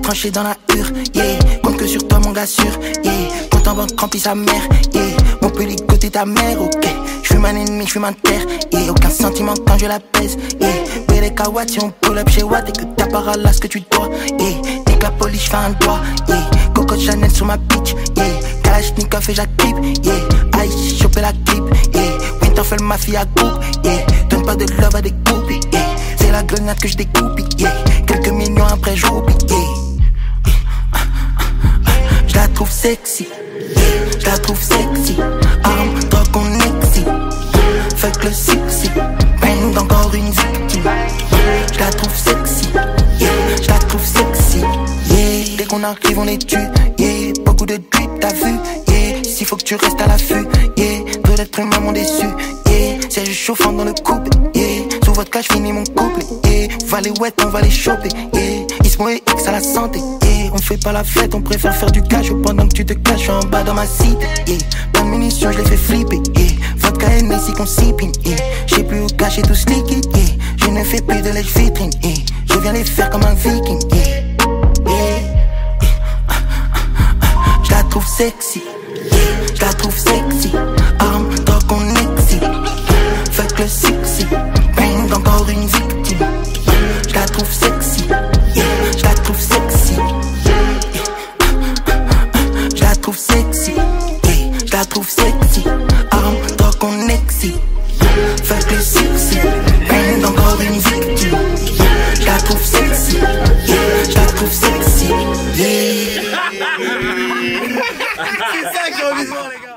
tranché dans la hure, yeah. Compte que sur toi mon gars sûr, yeah. Compte en banque remplit sa mère, yeah. Mon peut ligoter ta mère, ok. J'fume un ennemi, j'fume un terre, yeah. Aucun sentiment quand je la pèse, yeah. Les kawats si on pull up chez Watt et que t'as pas là ce que tu dois, yeah. Et que la police j'fais un doigt, yeah. Coco Chanel sur ma bitch, yeah. Kalashnikov et j'active, yeah. Aïe, choper la clip, yeah. Winterfell ma fille à coupe, yeah. Donne pas de love à des coupes, yeah. C'est la grenade que je découpe, yeah. Quelques millions après j'oublie, yeah. J'la trouve sexy, yeah. J'la trouve sexy. Arme, drogue, on exit. Fuck le sexy. Bang, encore une victime. J'la trouve sexy, yeah. J'la trouve sexy, yeah. Dès qu'on arrive on les tue, yeah. Beaucoup de drip t'as vu, yeah. S'il faut que tu restes à l'affût, yeah. Peu d'êtres humains m'ont déçu, yeah. C'est juste chauffant dans le couple, yeah. Sous votre cas j'finis mon couple, yeah. On va les wet, on va les choper, yeah. Ismo et X à la santé, yeah. On fait pas la fête, on préfère faire du cash pendant que tu te caches en bas dans ma cité, yeah. Pas de munitions, je les fais flipper, yeah. Vodka et Messi qu'on sipping, yeah. J'sais plus où cacher tout ce liquide, yeah. Je ne fais plus de lèche vitrine, yeah. Je viens les faire comme un viking, yeah. J'la trouve sexy, yeah. J'la trouve sexy. Arme, drogue, on exit. Fuck le sexy. Bang, encore une victime. J'la trouve sexy, yeah. J'la trouve sexy, yeah. J'la trouve sexy, yeah. J'la trouve sexy. Arme, drogue, on exit. Fuck le sexy. Bang, encore une victime. J'la trouve sexy, yeah. J'la trouve sexy, yeah. C'est ça que j'ai envie de voir, les gars.